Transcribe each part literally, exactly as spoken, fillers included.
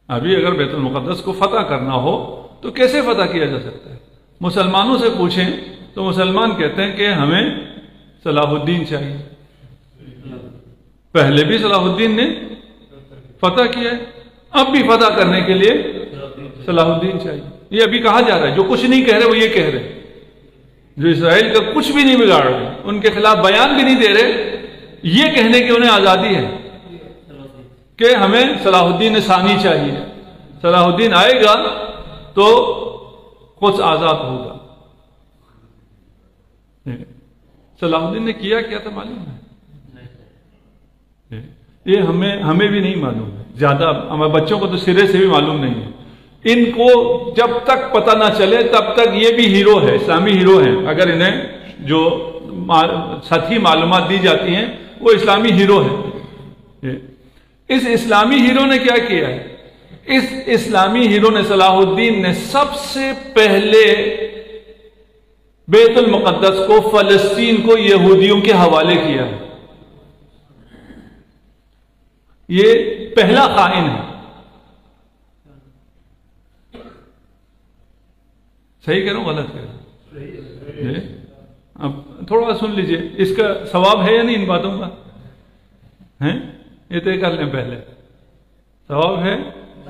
ابھی اگر بیت المقدس کو فتح کرنا ہو تو کیسے فتح کیا جا سکتا ہے؟ مسلمانوں سے پوچھیں تو مسلمان کہتے ہیں کہ ہمیں صلاح الدین چاہیے. پہلے بھی صلاح الدین نے فتح کیا ہے، اب بھی فتح کرنے کے لیے صلاح الدین چاہیے. یہ ابھی کہا جا رہا ہے، جو کچھ نہیں کہہ رہے وہ یہ کہہ رہے، جو اسرائیل کا کچھ بھی نہیں بگاڑ رہے، ان کے خلاف بیان بھی نہیں دے رہے، یہ کہنے کی انہیں آزادی ہے کہ ہمیں صلاح الدین ثانی چاہیے. صلاح الدین آئے گا تو خود آزاد ہوگا. صلاح الدین نے کیا کیا تھا معلوم ہے؟ یہ ہمیں ہمیں بھی نہیں معلوم ہے، زیادہ ہمارے بچوں کو تو سرے سے بھی معلوم نہیں ہے. ان کو جب تک پتہ نہ چلے تب تک یہ بھی ہیرو ہے، اسلامی ہیرو ہیں. اگر انہیں جو سطحی معلومات دی جاتی ہیں وہ اسلامی ہیرو ہے. اس اسلامی ہیرو نے کیا کیا ہے؟ اس اسلامی ہیرو نے صلاح الدین نے سب سے پہلے بیت المقدس کو، فلسطین کو یہودیوں کے حوالے کیا. یہ پہلا خائن ہے. صحیح کہہ رہا ہوں غلط کہہ رہا ہوں؟ اب تھوڑا سن لیجئے، اس کا ثواب ہے یا نہیں ان باتوں کا؟ ہیں یہ طے کر لیں پہلے، ثواب ہے؟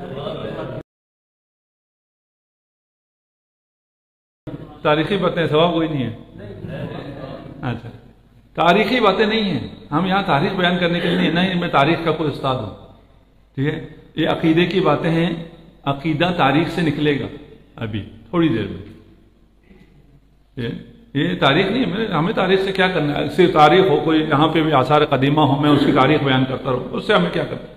تاریخی باتیں ثواب کوئی نہیں ہے. اچھا تاریخی باتیں نہیں ہیں، ہم یہاں تاریخ بیان کرنے کے لیے نہیں، میں تاریخ کا کوئی استاد ہوں. ٹھیک ہے، یہ عقیدے کی باتیں ہیں، عقیدہ تاریخ سے نکلے گا ابھی تھوڑی دیر میں. یہ تاریخ نہیں ہے، ہمیں تاریخ سے کیا کرنا ہے؟ صرف تاریخ ہو، کوئی یہاں پہ بھی آثار قدیمہ ہو، میں اس کی تاریخ بیان کرتا رہوں، اس سے ہمیں کیا کرنا ہے؟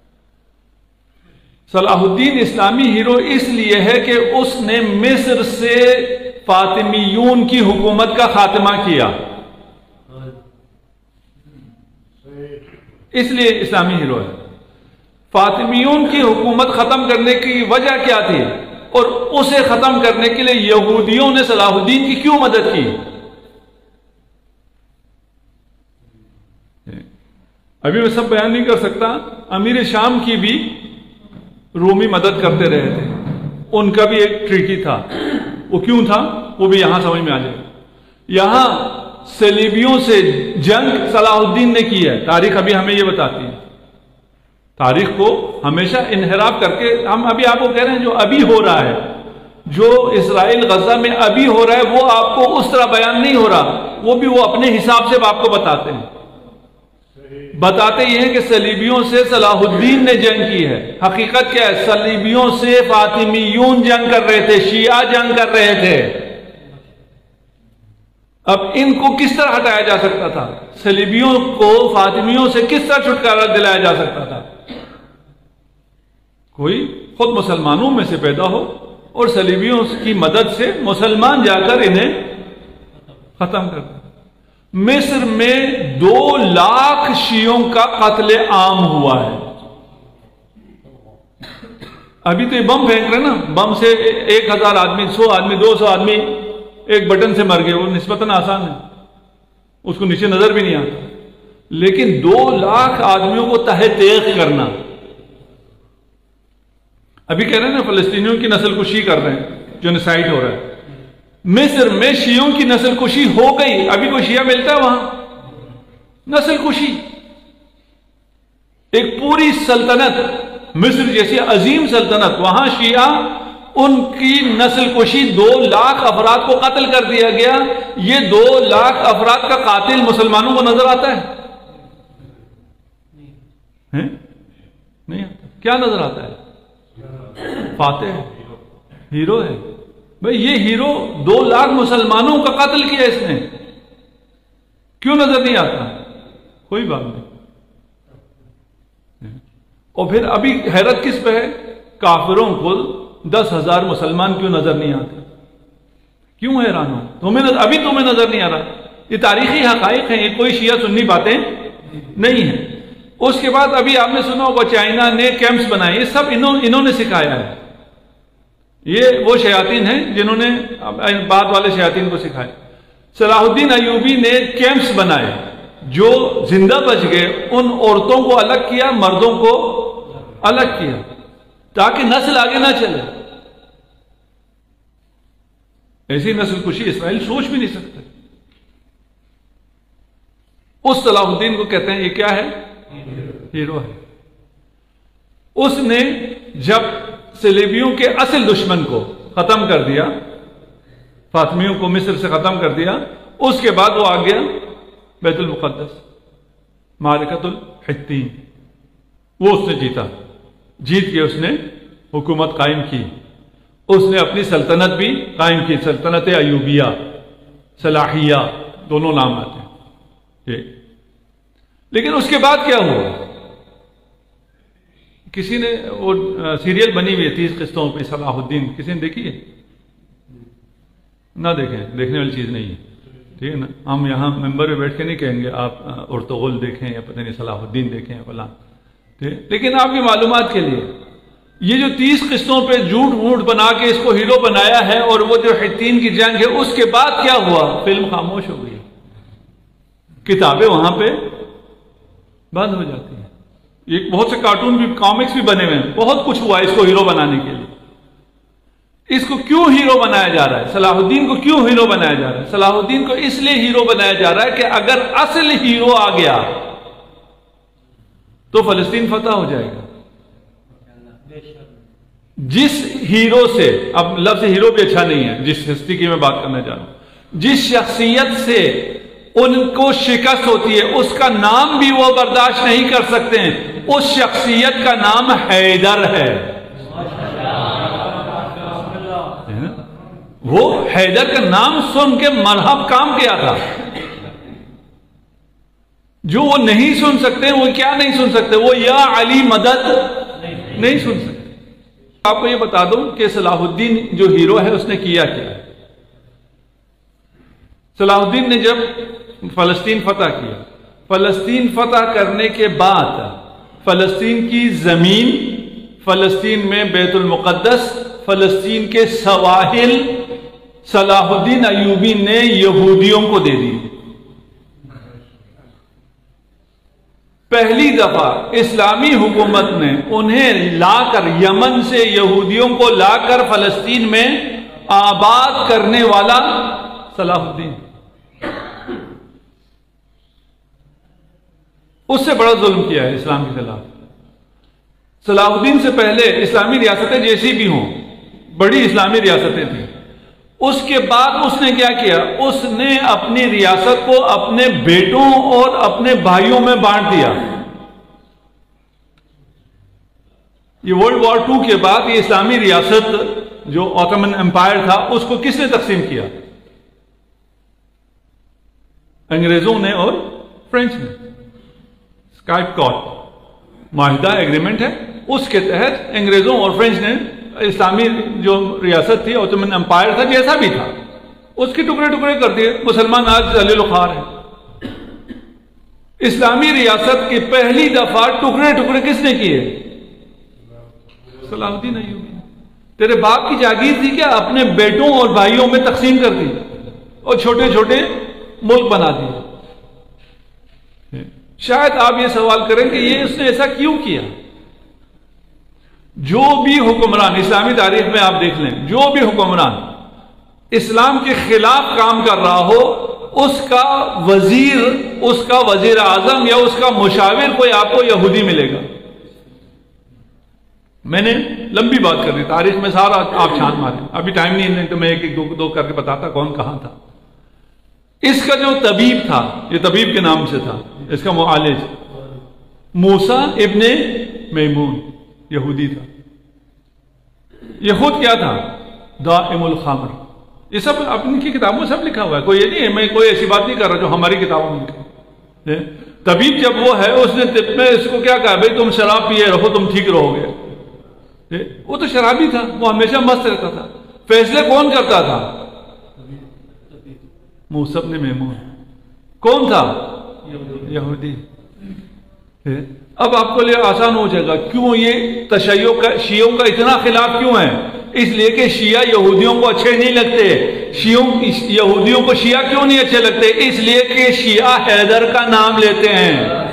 صلاح الدین اسلامی ہیرو اس لیے ہے کہ اس نے مصر سے فاطمیون کی حکومت کا خاتمہ کیا، اس لیے اسلامی ہیرو ہے. فاطمیون کی حکومت ختم کرنے کی وجہ کیا تھی اور اسے ختم کرنے کے لیے یہودیوں نے صلاح الدین کی کیوں مدد کی؟ ابھی میں سب بیان نہیں کر سکتا. امیر شام کی بھی رومی مدد کرتے رہے تھے، ان کا بھی ایک ٹریٹی تھا. وہ کیوں تھا وہ بھی یہاں سمجھ میں آ جائے. یہاں صلیبیوں سے جنگ صلاح الدین نے کی ہے، تاریخ ابھی ہمیں یہ بتاتی ہے. تاریخ کو ہمیشہ انحراف کر کے ہم ابھی آپ کو کہہ رہے ہیں جو ابھی ہو رہا ہے، جو اسرائیل غزہ میں ابھی ہو رہا ہے، وہ آپ کو اس طرح بیان نہیں ہو رہا، وہ بھی وہ اپنے حساب سے آپ کو بتاتے ہیں. بتاتے یہ ہیں کہ صلیبیوں سے صلاح الدین نے جنگ کی ہے. حقیقت کیا ہے؟ صلیبیوں سے فاطمیون جنگ کر رہے تھے، شیعہ جنگ کر رہے تھے. اب ان کو کس طرح ہٹایا جا سکتا تھا؟ صلیبیوں کو فاطمیوں سے کس طرح چھٹکارا دلایا جا سکتا تھا؟ کوئی خود مسلمانوں میں سے پیدا ہو اور صلیبیوں کی مدد سے مسلمان جا کر انہیں ختم کر دیں. مصر میں دو لاکھ شیعوں کا قتل عام ہوا ہے. ابھی تو یہ بم پھینک رہے نا، بم سے ایک ہزار آدمی، سو آدمی، دو سو آدمی ایک بٹن سے مر گئے، وہ نسبتاً آسان ہے، اس کو نیچے نظر بھی نہیں آتا. لیکن دو لاکھ آدمیوں کو تہہ تیغ کرنا، ابھی کہہ رہے ہیں نا فلسطینیوں کی نسل کشی کر رہے ہیں، جنوسائیڈ ہو رہا ہے. مصر میں شیعوں کی نسل کشی ہو گئی، ابھی کوئی شیعہ ملتا ہے وہاں؟ نسل کشی، ایک پوری سلطنت، مصر جیسی عظیم سلطنت، وہاں شیعہ، ان کی نسل کشی، دو لاکھ افراد کو قتل کر دیا گیا. یہ دو لاکھ افراد کا قاتل مسلمانوں کو نظر آتا ہے؟ نہیں آتا. کیا نظر آتا ہے؟ فاتح ہے، ہیرو ہے. بھئی یہ ہیرو دو لاکھ مسلمانوں کا قتل کیا اس نے، کیوں نظر نہیں آتا؟ کوئی بات نہیں. اور پھر ابھی حیرت کس پہ ہے؟ کافروں کو دس ہزار مسلمان کیوں نظر نہیں آتے؟ کیوں حیران ہو؟ تمہیں نظر ابھی تمہیں نظر نہیں آ رہا. یہ تاریخی حقائق ہیں، یہ کوئی شیعہ سنی باتیں نہیں ہیں. اس کے بعد ابھی آپ نے سنا ہوگا چائنا نے کیمپس بنائے، یہ سب انہوں انہوں نے سکھایا ہے. یہ وہ شیاطین ہیں جنہوں نے بعد والے شیاطین کو سکھائے. صلاح الدین ایوبی نے کیمپس بنائے، جو زندہ بچ گئے ان عورتوں کو الگ کیا، مردوں کو الگ کیا. تاکہ نسل آگے نہ چلے. ایسی نسل کشی اسرائیل سوچ بھی نہیں سکتے. اس صلاح الدین کو کہتے ہیں یہ کیا ہے؟ ہیرو ہے. اس نے جب صلیبیوں کے اصل دشمن کو ختم کر دیا، فاطمیوں کو مصر سے ختم کر دیا، اس کے بعد وہ آ گیا بیت المقدس، معرکۃ الحطین. وہ اس نے جیتا، جیت کے اس نے حکومت قائم کی. اس نے اپنی سلطنت بھی قائم کی، سلطنت ایوبیہ، صلاحیہ، دونوں نام آتے ہیں. لیکن اس کے بعد کیا ہوا؟ کسی نے وہ سیریل بنی ہوئی ہے تیس قسطوں پہ صلاح الدین، کسی نے دیکھی ہے؟ نہ دیکھیں، دیکھنے والی چیز نہیں ہے. ٹھیک ہے نا؟ ہم یہاں ممبر پہ بیٹھ کے نہیں کہیں گے آپ ارطغرل دیکھیں یا پتہ نہیں صلاح الدین دیکھیں یا فلاں. لیکن آپ کی معلومات کے لیے یہ جو تیس قسطوں پہ جھوٹ ووٹ بنا کے اس کو ہیرو بنایا ہے، اور وہ جو حطین کی جنگ ہے اس کے بعد کیا ہوا؟ فلم خاموش ہو گئی، کتابیں وہاں پہ بند ہو جاتی ہیں. ایک بہت سے کارٹون بھی، کامکس بھی بنے ہوئے ہیں، بہت کچھ ہوا اس کو ہیرو بنانے کے لیے. اس کو کیوں ہیرو بنایا جا رہا ہے؟ صلاح الدین کو کیوں ہیرو بنایا جا رہا ہے؟ صلاح الدین کو اس لیے ہیرو بنایا جا رہا ہے کہ اگر اصل ہیرو آ گیا تو فلسطین فتح ہو جائے گا. جس ہیرو سے، اب لفظ ہیرو بھی اچھا نہیں ہے، جس ہستی کی میں بات کرنا چاہ رہا ہوں، جس شخصیت سے ان کو شکست ہوتی ہے اس کا نام بھی وہ برداشت نہیں کر سکتے ہیں. اس شخصیت کا نام حیدر ہے. وہ حیدر کا نام سن کے مرحب کام کیا تھا. جو وہ نہیں سن سکتے، وہ کیا نہیں سن سکتے؟ وہ یا علی مدد نہیں سن سکتے. آپ کو یہ بتا دوں کہ صلاح الدین جو ہیرو ہے اس نے کیا کیا. صلاح الدین نے جب فلسطین فتح کیا، فلسطین فتح کرنے کے بعد فلسطین کی زمین، فلسطین میں بیت المقدس، فلسطین کے سواحل صلاح الدین ایوبی نے یہودیوں کو دے دی. پہلی دفعہ اسلامی حکومت نے انہیں لا کر، یمن سے یہودیوں کو لا کر فلسطین میں آباد کرنے والا صلاح الدین. اس سے بڑا ظلم کیا ہے اسلام کے خلاف. صلاح الدین سے پہلے اسلامی ریاستیں جیسی بھی ہوں، بڑی اسلامی ریاستیں تھیں. اس کے بعد اس نے کیا کیا؟ اس نے اپنی ریاست کو اپنے بیٹوں اور اپنے بھائیوں میں بانٹ دیا. یہ ورلڈ وار ٹو کے بعد یہ اسلامی ریاست جو آٹومن امپائر تھا اس کو کس نے تقسیم کیا؟ انگریزوں نے اور فرینچ نے. اسکائپ کارڈ معاہدہ ایگریمنٹ ہے، اس کے تحت انگریزوں اور فرینچ نے اسلامی جو ریاست تھی، آٹومن امپائر تھا جیسا بھی تھا، اس کے ٹکڑے ٹکڑے کر دیے. مسلمان آج ذلیل و خوار ہیں. اسلامی ریاست کی پہلی دفعہ ٹکڑے ٹکڑے کس نے کیے؟ صلاح الدین ایوبی. تیرے باپ کی جاگیر تھی کیا؟ اپنے بیٹوں اور بھائیوں میں تقسیم کر دی اور چھوٹے چھوٹے ملک بنا دیے. شاید آپ یہ سوال کریں کہ یہ اس نے ایسا کیوں کیا؟ جو بھی حکمران اسلامی تاریخ میں آپ دیکھ لیں، جو بھی حکمران اسلام کے خلاف کام کر رہا ہو، اس کا وزیر، اس کا وزیر اعظم یا اس کا مشاور کوئی آپ کو یہودی ملے گا. میں نے لمبی بات کر دی، تاریخ میں سارا آپ چھان ماریں، ابھی ٹائم نہیں تو میں ایک ایک دو دو کر کے بتاتا کون کہاں تھا. اس کا جو طبیب تھا، یہ طبیب کے نام سے تھا، اس کا معالج موسیٰ ابن میمون یہودی تھا. یہ خود کیا تھا؟ دائم الخمر. یہ سب اپنی کی کتابوں میں سب لکھا ہوا ہے، کوئی یہ نہیں ہے، میں کوئی ایسی بات نہیں کر رہا جو ہماری کتابوں میں لکھا ہے. طبیب جب وہ ہے، اس نے طب میں اس کو کیا کہا؟ بھائی تم شراب پیے رہو، تم ٹھیک رہو گے. وہ تو شرابی تھا، وہ ہمیشہ مست رہتا تھا. فیصلے کون کرتا تھا؟ موسیٰ ابن میمون. کون تھا؟ یہودی. اب آپ کو لیے آسان ہو جائے گا کیوں یہ تشیع کا، شیعوں کا اتنا خلاف کیوں ہے؟ اس لیے کہ شیعہ یہودیوں کو اچھے نہیں لگتے. شیعوں یہودیوں کو شیعہ کیوں نہیں اچھے لگتے؟ اس لیے کہ شیعہ حیدر کا نام لیتے ہیں.